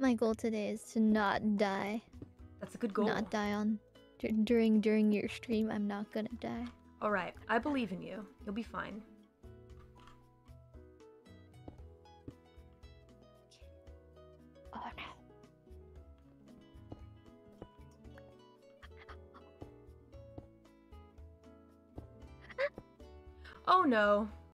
My goal today is to not die. That's a good goal. Not die on during your stream. I'm not gonna die. All right, I believe in you. You'll be fine. Oh no. Oh no.